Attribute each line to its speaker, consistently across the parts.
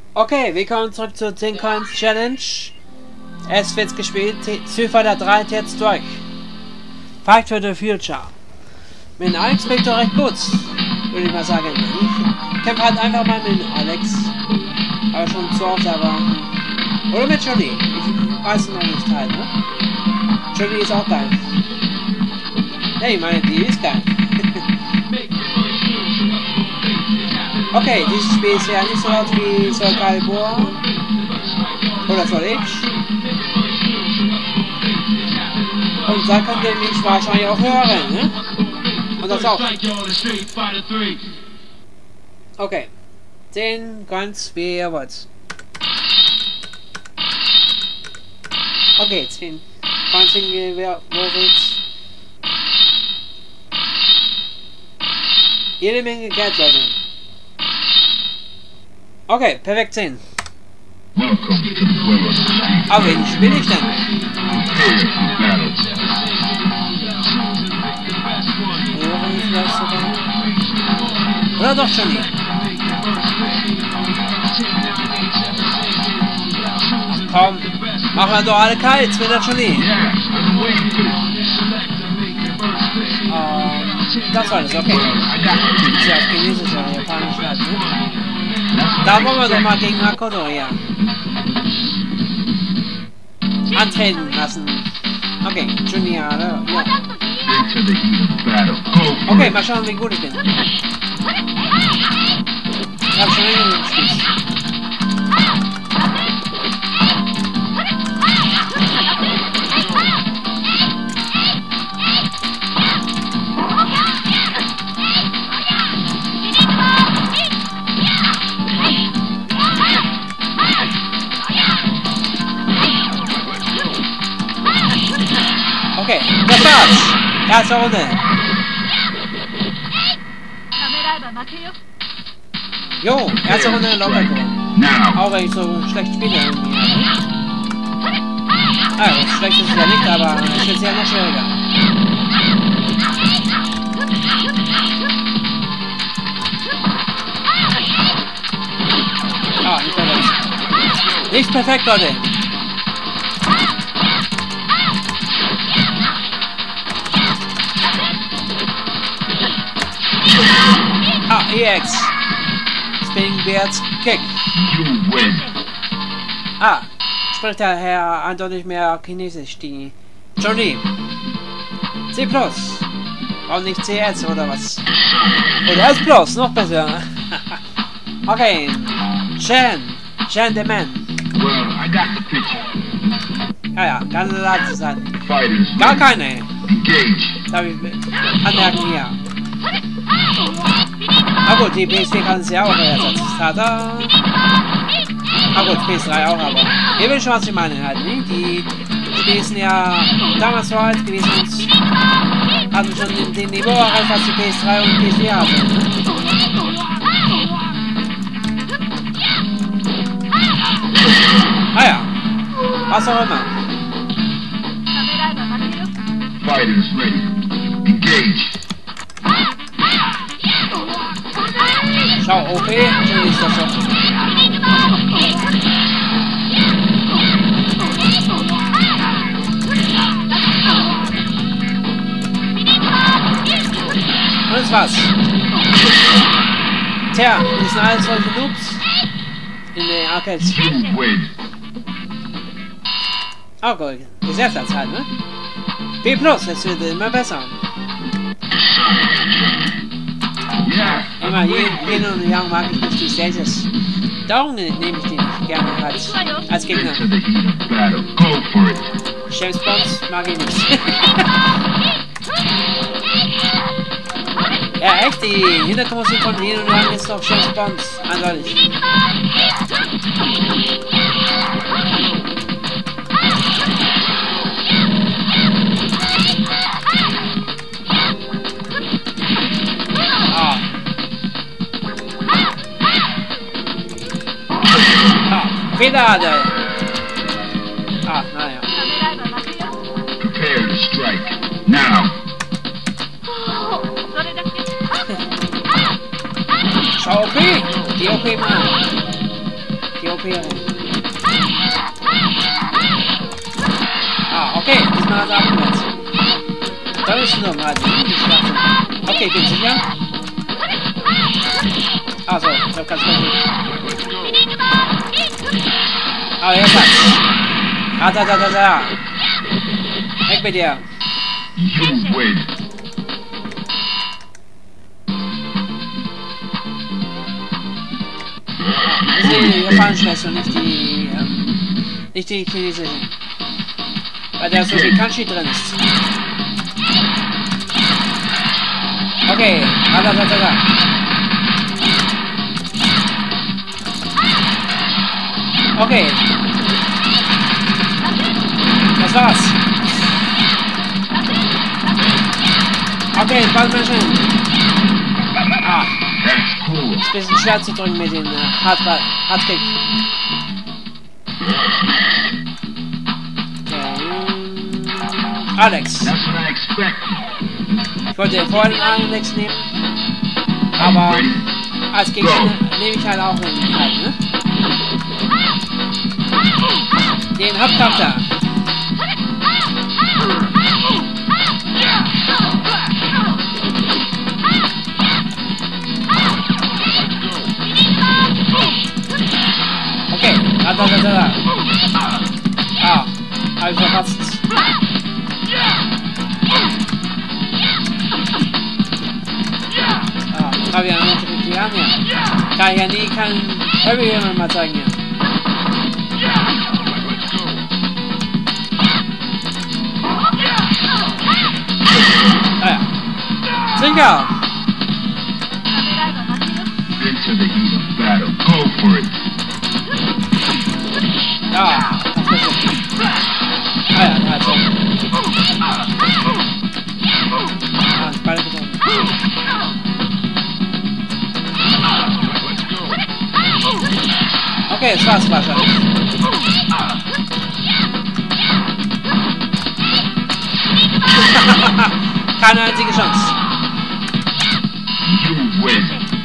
Speaker 1: Okay, willkommen zurück zur 10 Coins Challenge. Es wird gespielt. Street Fighter 3 jetzt durch. Fight for the Future. Mit Alex spielt doch recht gut, würde ich mal sagen. Ich kämpfe halt einfach mal mit Alex. Aber schon zu oft, aber... Oder mit Johnny. Ich weiß noch nicht halt, ne? Johnny ist auch geil. Hey, ich meine, die ist geil. Okay, dieses Spiel ist ja nicht so laut wie Soul Calibur. Oder Soul Edge. Und da könnt ihr mich wahrscheinlich auch hören, ne? Und das auch. Okay. 10 ganz wie ihr wollt. Okay, 10 ganz wie ihr wollt. Jede Menge Geld, Leute. Okay, perfekt 10. Aber wen spiele ich denn? Oder doch Johnny? Komm, machen wir doch alle kalt, wenn das Johnny. Das war das, okay. Das ist ja auf Chinesisch oder Japanisch, ne? Da wollen wir doch mal gegen Makoto hier antreten lassen. Okay, Junior, ja. Okay, mal schauen, wie gut ich bin. Ich hab schon länger gespielt. Okay, das war's. Erste Runde. Jo, erste Runde locker gewonnen. Auch wenn ich so schlecht spiele irgendwie. Also, schlecht ist es ja nicht, aber es wird ja noch schwieriger. Ah, nicht perfekt. Nicht perfekt, Leute. Ah, EX. Spinning Beards Kick. Ah, spricht der Herr eindeutig mehr Chinesisch, die Johnny. C+. Warum nicht CS oder was? Oder S+, noch besser. Okay. Chen the Man. Ja, keine Lade zu sein. Gar keine. Darf ich anmerken hier. Ah gut, die PS4 kann es ja auch ersetzen. Tada! Ah gut, PS3 auch, aber ihr wisst schon, was ich meine halt, ne? Die Spiele sind ja damals so alt gewesen und hatten schon den Niveau erreicht, was die PS3 und die PS4 hatten. Ah ja, was auch immer.
Speaker 2: Fighters ready. Engage.
Speaker 1: Schau, OP, so ist das so. Und das war's. Tja, wir sind alle solche Noobs in den Arcades. Oh gut, Gesellschaft halt, ne? B+, es wird immer besser. Immer Yin und Yang mag ich nicht die Stages. Darum nehme ich die nicht gerne als Gegner. James Bond mag ich nicht. Ja echt, die Hintergrundmusik von Yin und Yang ist doch James Bond, eindeutig. Fehler! Ah, naja.
Speaker 2: Prepare to strike. Now.
Speaker 1: Schau OP! Die OP mal! Die OP-Ring. Ah, okay, diesmal hat er abgewehrt. Da bist du noch mal. Okay, ich bin sicher. Also, ich hab ganz gut. Aber jetzt hat's. Da. Weg mit dir.
Speaker 2: You win.
Speaker 1: Das ist die japanische Version, nicht die chinesische. Weil da so viel Kanji drin ist. Okay, da. Okay. Das war's. Okay, bald mal schön. Ah.
Speaker 2: That's cool.
Speaker 1: Ist ein bisschen schwer zu drücken mit den Hardkick. Alex.
Speaker 2: That's what I expected.
Speaker 1: Ich wollte vorhin den Alex nehmen. Aber als Gegner nehme ich halt auch einen halt, ne? Den Hauptkampf da. Okay, da. Ah, hab ich verpasst. Ah, hab ich ja noch die Hand hier. Kann ich ja nie, kann Harry jemand mal zeigen hier. Ah ja. Sicher!
Speaker 2: Into the heat of battle. Go for it.
Speaker 1: Ja, das ist richtig. Ah ja, da hat's auch. Ah, die Beine getroffen. Okay, das war's wahrscheinlich. Keine einzige Chance.
Speaker 2: You win.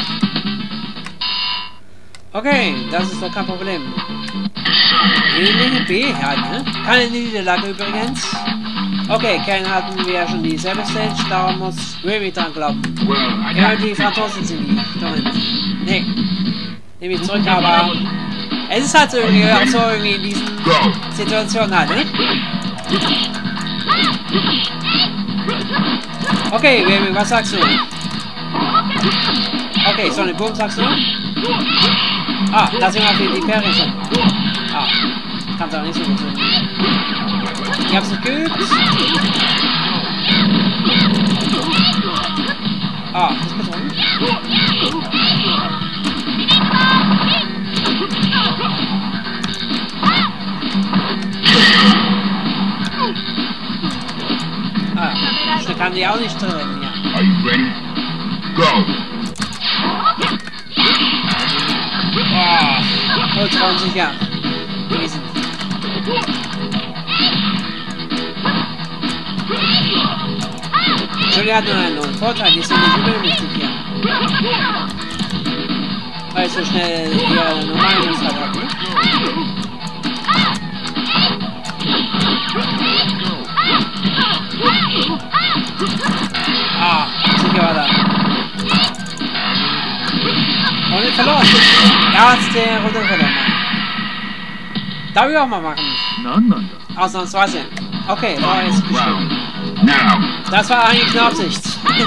Speaker 1: Okay, das ist doch kein Problem. Linie B halt, ne? Keine Niederlage übrigens. Okay, Ken hatten wir ja schon dieselbe Stage, darum muss Remy dran glauben.
Speaker 2: Well, I
Speaker 1: Ja,
Speaker 2: got
Speaker 1: die Franzosen sind die. Nee. Nehme ich zurück, aber es ist halt so irgendwie, auch so irgendwie in diesen
Speaker 2: go.
Speaker 1: Situationen halt, ne? Okay, Remy, was sagst du? Okay, Sonic Boom sagst du? Ah, da sind wir für die Parry schon. Ah, kann's auch nicht so gut tun. Ich hab's nicht geübt. Ah, das ist betroffen. Ah, da kann die auch nicht drin, ja.
Speaker 2: Are you ready? Go.
Speaker 1: Ah, Holzraum sicher. Gewesen. Julia hat nur einen neuen Vorteil, die sind nicht übermächtig hier. Weil so schnell ihre normalen Muster hat, ne? Ah, sicher war da. Und nicht verloren. Erste Runde verloren. Darf ich auch mal machen? Ausnahmsweise. Okay, neues
Speaker 2: Final
Speaker 1: gespielt.
Speaker 2: round. Now.
Speaker 1: Das war eigentlich eine Absicht.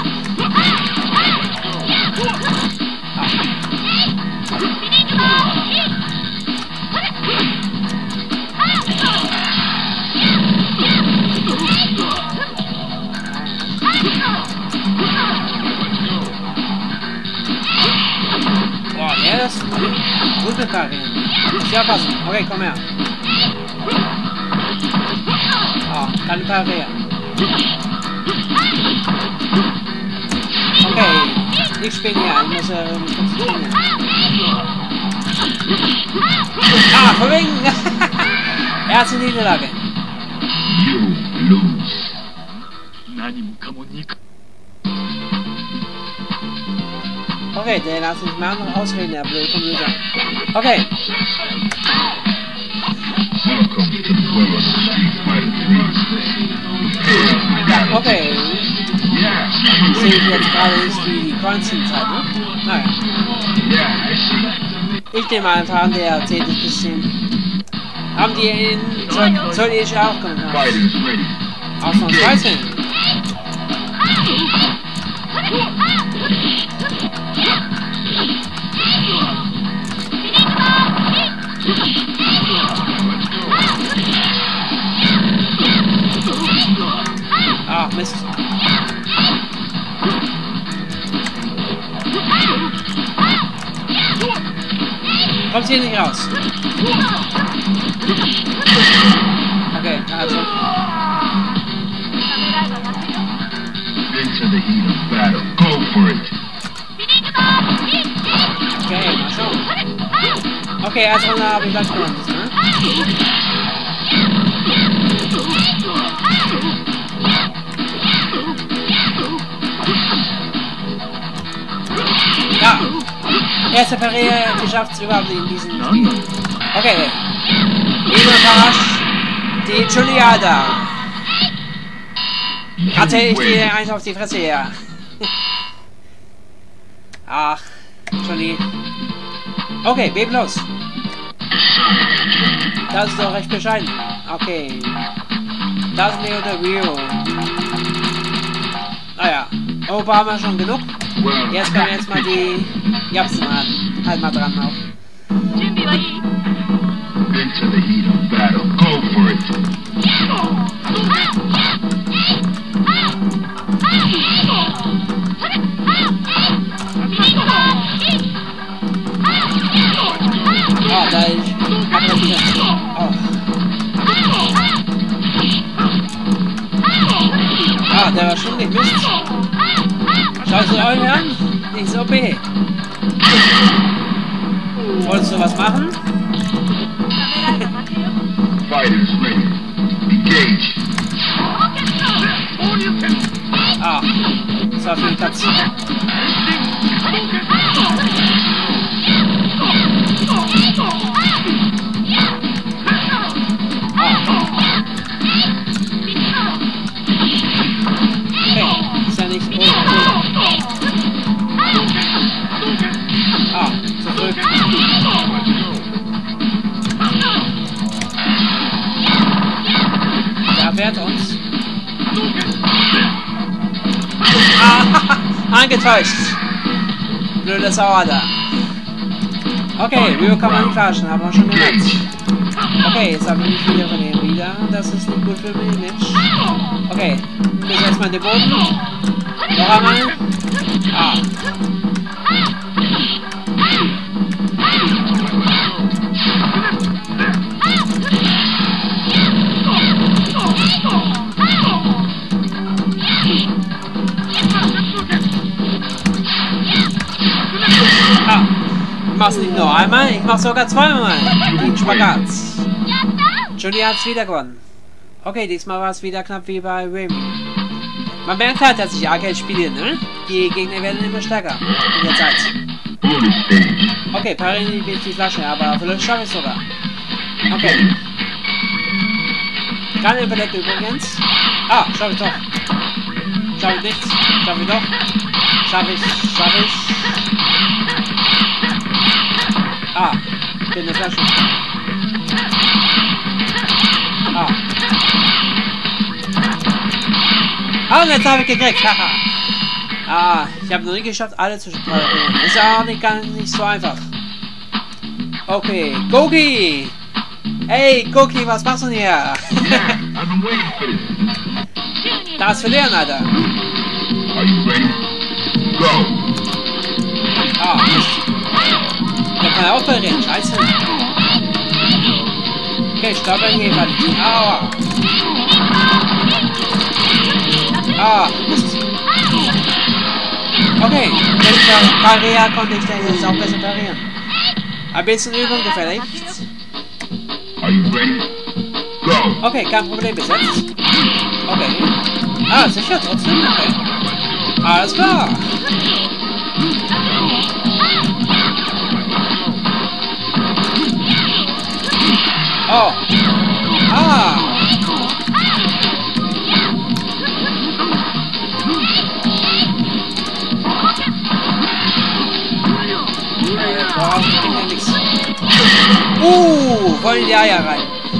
Speaker 1: Boah, der ist gut mit Parieren. Sehr passen. Okay, komm her. Ah, keine Parieren. Okay, ich spiele hier. Ich muss mich konzentrieren. Ah, verwegen! Erste Niederlage.
Speaker 2: You lose.
Speaker 1: Okay, der lässt sich mal noch ausreden, der blöde Computer. Okay. Okay. Sehe ich jetzt gerade ist die Quarantine-Zeit, ne? Naja. Ich nehme mal an, der erzählt ein bisschen. Haben die in Zollesche auch gemacht? Ausnahmsweise. Ah, Mist. Kommt hier nicht raus. Okay, also.
Speaker 2: Into the heat of battle. Go for it.
Speaker 1: Okay, mal schauen. Okay, erste Runde habe ich gleich gewonnen, ne? Ja! Erste Parade geschafft überhaupt in diesem Spiel. Okay. Überrascht die Juliada. Hatte ich dir eins auf die Fresse her. Ach, Johnny. Okay, B+. Das ist doch recht bescheiden. Okay. Das ist Leo der Rio. Naja. Opa haben wir schon genug. Jetzt können wir jetzt mal die Japsen halt mal dran auf.
Speaker 2: Into the heat of battle. Go for it.
Speaker 1: Ah, da ist aggressiv. Oh. Ah, der war schon nicht Mist. Schaut sie euch an? Nicht so B. Wolltest du was machen?
Speaker 2: Fighters ready. Engage.
Speaker 1: Ah, das war für die Katze. Okay, ist ja nicht okay. Ah, zurück. Der wehrt uns. Ah, angetäuscht. Blöde Sauer da. Okay, Rio kann man nicht verarschen, haben wir schon gemerkt. Okay, jetzt habe ich mich wieder von ihm wieder. Das ist nicht gut für mein Image. Okay, bis erstmal den Boden. Noch einmal. Ah. Ah. Ich mach's nicht nur einmal, ich mach's sogar zweimal. Den Spagat. Judy hat's wieder gewonnen. Okay, diesmal war es wieder knapp wie bei Remy. Man merkt halt, dass ich Arcade spiele, ne? Die Gegner werden immer stärker in der Zeit. Okay, parieren will ich die Flasche, aber vielleicht schaffe ich es sogar. Okay. Keine überlebt übrigens. Ah, schaffe ich doch. Schaffe ich nichts. Schaffe ich doch. Schaffe ich. Ah, bin eine Flasche. Ah. Ah, und jetzt habe ich gekriegt. Haha. Ah, ich habe noch nie geschafft, alle zu parieren. Ist ja auch nicht so einfach. Okay, Goki! Hey, Goki, was machst du denn hier? Das verlieren, Alter.
Speaker 2: Are you ready? Go.
Speaker 1: Ah, der kann auch parieren, scheiße. Okay, stopp hier, Mann. Aua. Ah, Mist. Okay, wenn ich parieren konnte ich dann jetzt auch besser parieren. Ein bisschen Übung gefällig.
Speaker 2: Are you ready? Go.
Speaker 1: Okay, kein Problem bis jetzt. Okay. Ah, sicher trotzdem. Okay. Alles klar. Oh. Ah. Boah, ich krieg ja nichts. Voll in die Eier rein.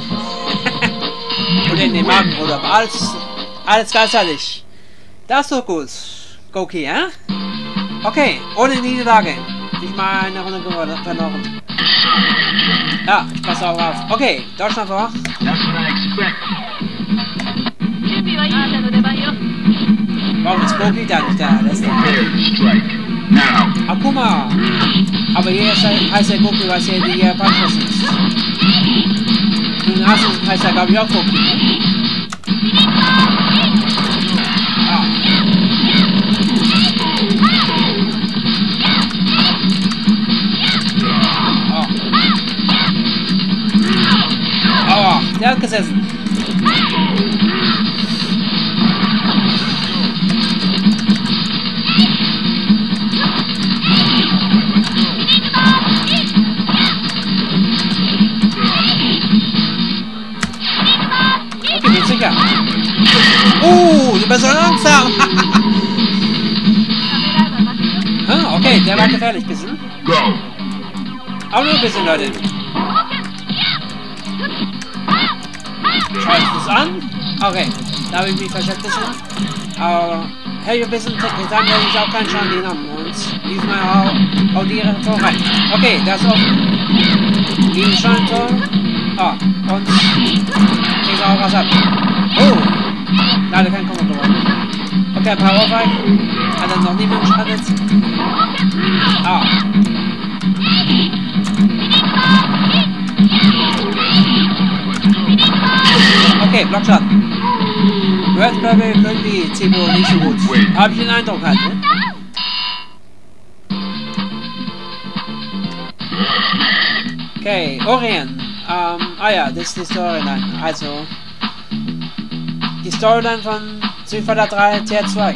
Speaker 1: Oder in den Magen, oder? Alles gleichzeitig. Das ist doch gut. Goki, ja? Okay, ohne Niederlage. Nicht mal eine Runde verloren. Ja, ich passe auch auf. Okay, Deutschland vor.
Speaker 2: That's what I expected.
Speaker 1: Warum ist Goki da nicht da? Das ist
Speaker 2: Prepare to strike. Now.
Speaker 1: Akuma. Aber hier heißt der Goki, was hier die Japaner sind. Und Asus heißt er, glaube ich, auch Goki. Oh, der hat gesessen. Okay, bin sicher. Du bist so langsam. Okay, der war gefährlich ein bisschen.
Speaker 2: Go.
Speaker 1: Auch nur ein bisschen, Leute. Schau ich das an? Okay, da habe ich mich verschätzt bisschen. Aber hey, ein bisschen dann werde ich auch keinen Schaden genommen. Und diesmal auch die Tor rein. Okay, das ist offen. Gegen Scheintor. Und kriegt auch was ab. Leider kein Kombo gewonnen. Okay, Powerfight. Hat er noch niemand geschadet. Okay, Blockshot. Red Purple können die Zebo nicht so gut. Habe ich den Eindruck halt, ne? Okay, Orient. Ja, das ist die Storyline. Also, die Storyline von Street Fighter 3 Tier 2.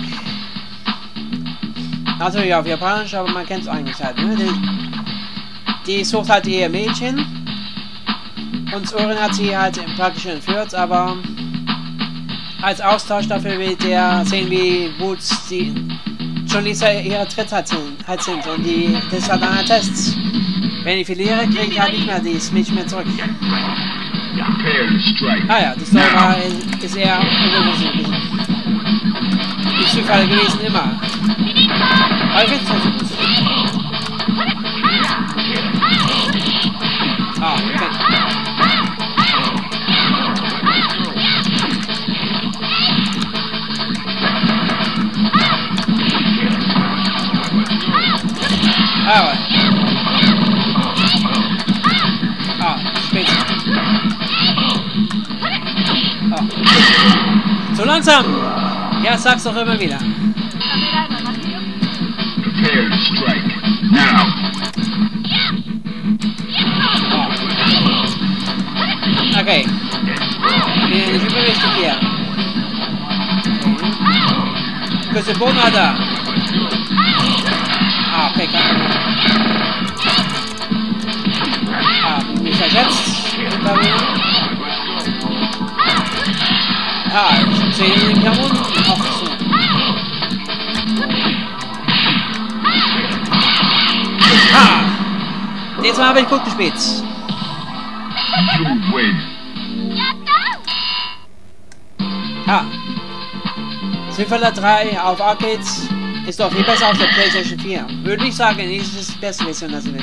Speaker 1: Natürlich auf Japanisch, aber man kennt es eigentlich halt, ne? Die sucht halt ihr Mädchen. Und Orient hat sie halt praktisch entführt, aber als Austausch dafür wird der sehen, wie gut sie schon ihre Tritt halt sind. Und das ist halt ein Test. Wenn ich verliere, kriege ich halt nicht mehr dieses Mädchen mehr zurück. Ja, die Story ist eher unbewusst. Die Zufall gewesen immer. Aber ich finde es trotzdem gut. Okay. Spitze. Zu langsam! Ja, sag's doch immer wieder.
Speaker 2: Prepare to strike. Now.
Speaker 1: Okay. Ich überrichte hier. Küsse Bogen hat er. Okay, kann mich verschätzt. Ich sehe den Kanon auch so. Diesmal habe ich gut gespielt. Street Fighter 3 auf Arcades ist doch viel besser auf der PlayStation 4. Würde ich sagen, ist das die beste Version natürlich.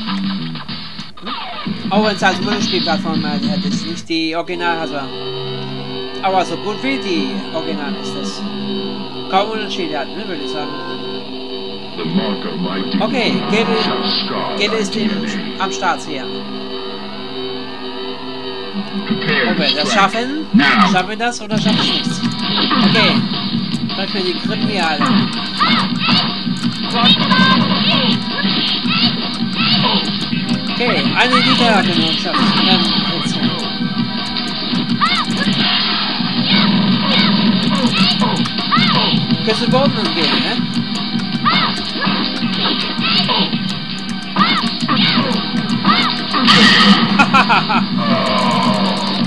Speaker 1: Auch wenn es als Multispielplattform hat, ist nicht die Original, also. Aber so gut wie die Original ist das. Kaum Unterschied hat, ne, würde ich sagen. Okay, Gede ist am Start hier. Ob wir das schaffen? Schaffen wir das oder schaffen wir es nicht? Okay. Zeig mir die Krippen hier alle. Okay, eine Niederlage noch schaffen. Kannst du Boden umgehen, ne?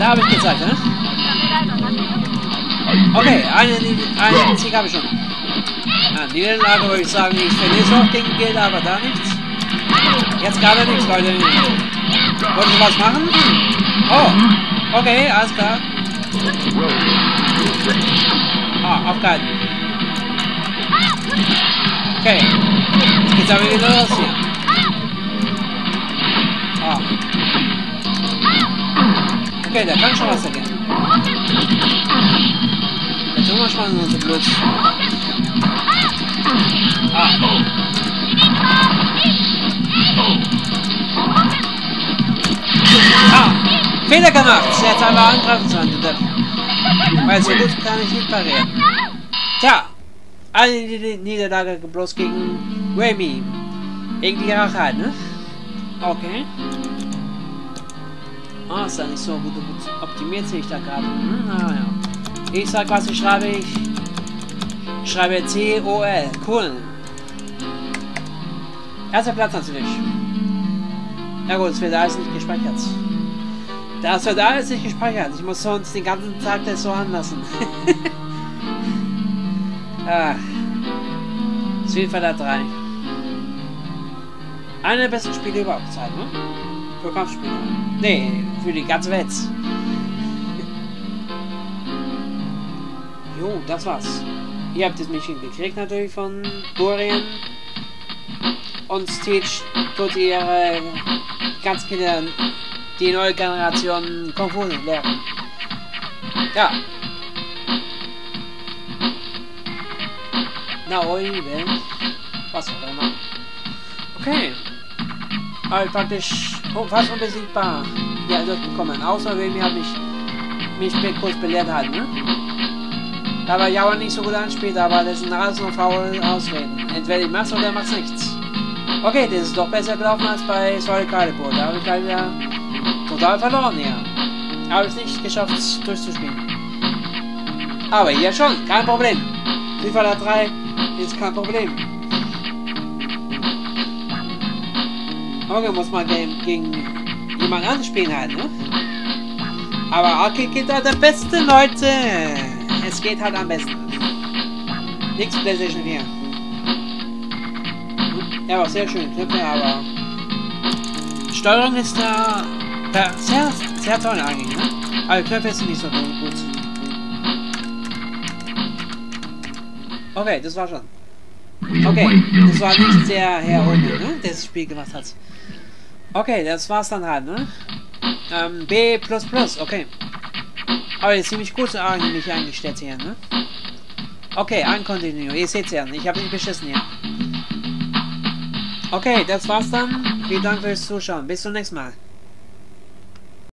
Speaker 1: Da habe ich gezeigt, ne? Okay, einen Sieg habe ich schon. Ja, die Niederlage würde ich sagen, ich verliere auch gegen Geld, aber da nichts. Jetzt gerade nichts, Leute. Wollen Sie was machen? Oh, okay, alles klar. Ah, aufgehalten. Okay, jetzt geht's aber wieder los hier. Ah. Okay, der kann schon was dagegen. Jetzt sind wir schon in unser Blut. Ah. Ah, Fehler gemacht. Jetzt aber angreifen zu können, bitte. Weil so gut kann ich nicht parieren. Tja, eine Niederlage bloß gegen Remy. Gegen die Rache halt, ne? Okay. Ah, ist ja nicht so gut optimiert, sehe ich da gerade. Ah, ja. Ich sag, was ich schreibe. Ich schreibe COL. Cool. Erster Platz natürlich. Ja gut, es wird alles nicht gespeichert. Das wird alles nicht gespeichert. Ich muss sonst den ganzen Tag das so anlassen. Ah. Street Fighter 3. Einer der besten Spiele überhaupt Zeit, ne? Für Kampfspiele. Nee, für die ganze Welt. Jo, das war's. Ihr habt das Mädchen gekriegt natürlich von Gurien. Und Stitch tut ihre ganz Kinder die neue Generation Kung Fu lernen. Ja. Naoi, was auch immer. Okay. Aber praktisch fast unbesiegbar ja, durchgekommen. Außer Remy hat mich kurz belehrt halt, ne? Da war Jauer nicht so gut anspielt, aber das sind alles nur faule Ausreden. Entweder ich mach's oder er macht's nichts. Okay, das ist doch besser gelaufen als bei Soul Calibur. Da habe ich gleich wieder total verloren, ja. Habe ich nicht geschafft durchzuspielen. Aber hier schon, kein Problem. Street Fighter 3 ist kein Problem. Okay, muss man gegen jemand anderes spielen halt, ne? Aber Arcade geht halt am besten, Leute. Es geht halt am besten. Nichts PlayStation 4. Ja, war sehr schön, Knöpfe, aber Steuerung ist da sehr toll eigentlich, ne? Aber Knöpfe sind nicht so gut. Okay, das war schon. Okay, das war nicht sehr herrührend, ne? Das Spiel gemacht hat. Okay, das war's dann halt, ne? B++, okay. Aber ist ziemlich gut eigentlich eingestellt hier, ne? Okay, Uncontinue, ihr seht's ja, ich habe nicht beschissen hier. Okay, das war's dann. Vielen Dank fürs Zuschauen. Bis zum nächsten Mal.